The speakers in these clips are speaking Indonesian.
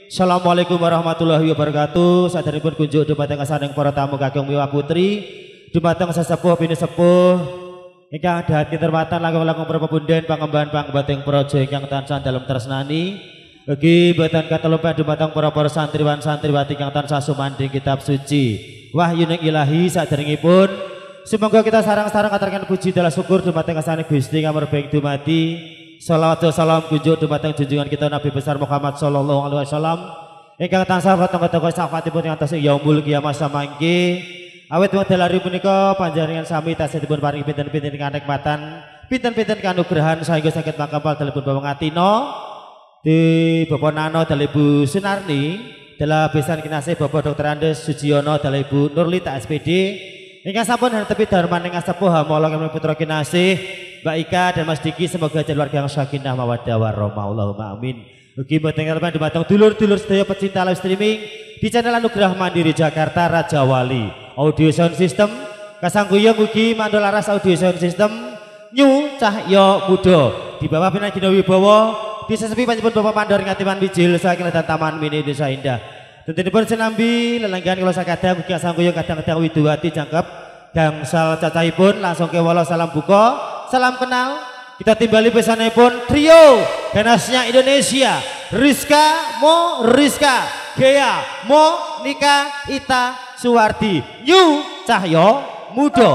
Assalamualaikum warahmatullahi wabarakatuh. Saderipun kunjuk dumateng kasaning para tamu kakung miwa putri, dumateng sesepuh bini sepuh ingkang dahat kinurmatan langkung-langkung para pepunden pangemban pangembating praja ingkang tansah dalem tresnani. Ugi boten katelupan dumateng para santriwan santriwati ingkang tansah sumandhing kitab suci wahyuning ilahi saderengipun. Semoga kita sarang-sarang aturaken puji dalah syukur dumateng kasaning Gusti kamarbeng dumadi. Salawat dan salam kunjuk dumateng junjungan kita Nabi besar Muhammad sallallahu alaihi wasallam ingkang tansah katong-katong syafaatipun ing atas yaumul qiyamah samangke. Awit wekdal hari punika panjenengan sami tansah dipun paringi pinten-pinten kanikmatan, pinten-pinten kanugrahan saengga saged mangkapal dalipun Bapak Ngatino di Bapak Nano dalih Ibu Sunarni, dalah besan kinasih Bapak Dr. Andes Sujiono dalih Ibu Nurlita SPD ingkang sampun hanepi darmaning asepuh hamala kami putra kinasih Mbak Ika dan Mas Diki, semoga keluarga yang sakinah mawaddah warahmah Allahumma amin. Ugi mboten kalepan dumateng dulur-dulur sedaya pecinta live streaming di channel Anugerah Mandiri Jakarta Raja Wali Audio Sound System kasangguyung ugi mandor laras Audio Sound System New Cahyo Muda di bawah pimpinan Gina Wibowo di sesepi panjenengan Bapak Mandor Ngatiman Wijil saking dan Taman Mini Desa Indah. Tentunipun senambi lelenggan kula sakadang ugi kasangguyung kadang-kadang widuwati jangkep gangsal cacahipun langsung ke wala salam buka. Salam kenal, kita timbali pesanipun trio ganasnya Indonesia, Rizka Mo Rizka, Gea Mo Nika Ita Suwardi, Yu Cahyo Muda.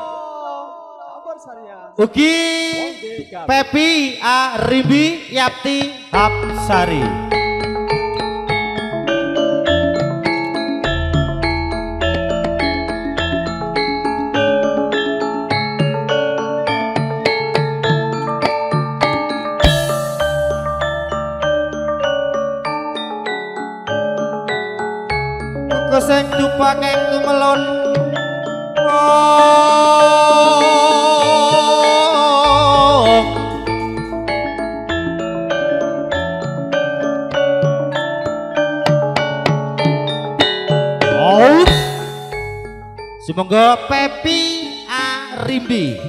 Ugi Pepi A Rimbi Yapti Hapsari. Sing dupake kumelon semoga Pepi A Rimbi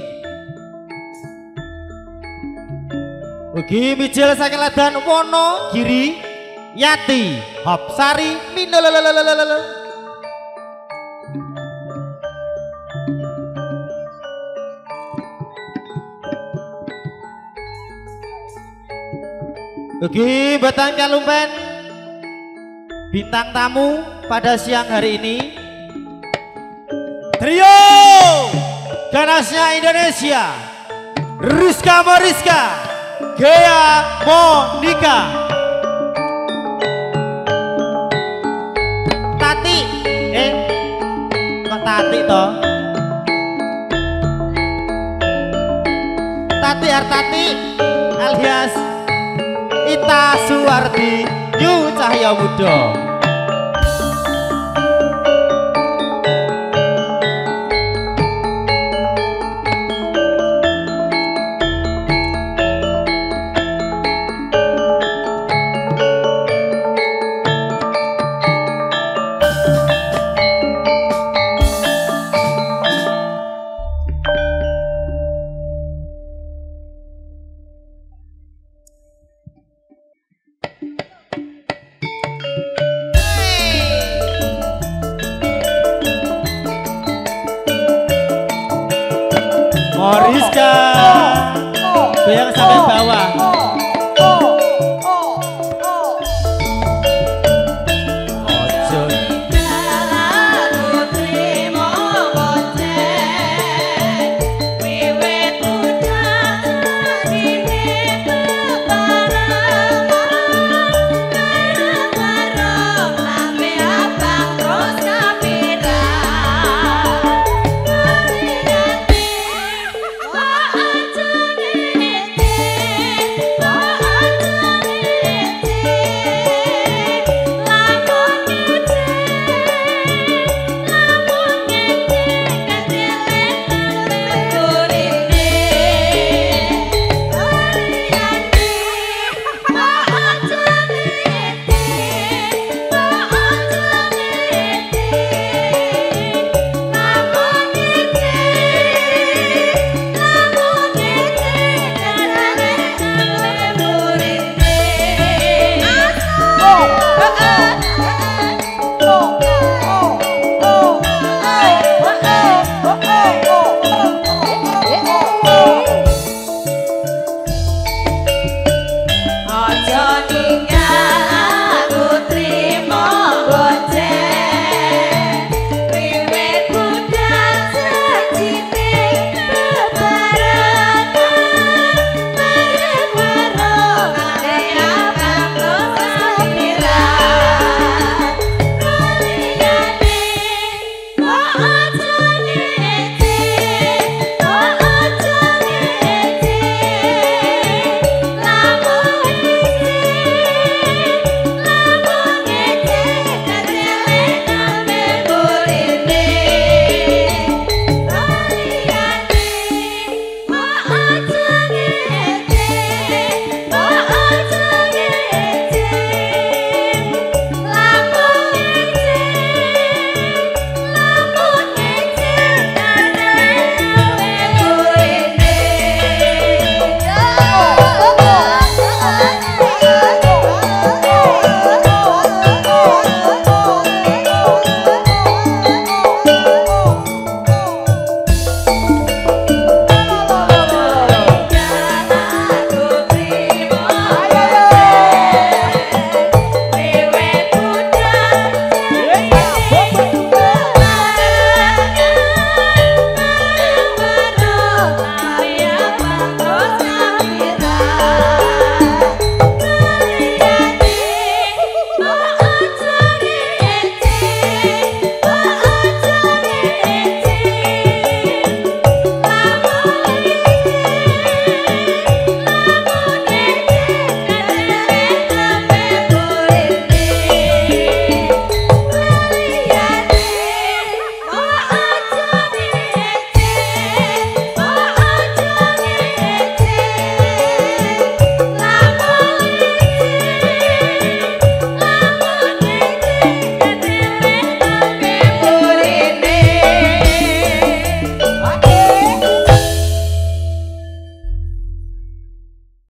ugi mijil saking ladan Wono Giri Yati Hapsari Minolololololol. Ugi batang kalumpen bintang tamu pada siang hari ini trio ganasnya Indonesia, Rizka Mo Rizka, Gea Mo Nika, Tati kok Tati toh Tati Hartati alias Ita Suwardi Yu Cahyo Muda. Rizka goyang sampai bawah. tinggal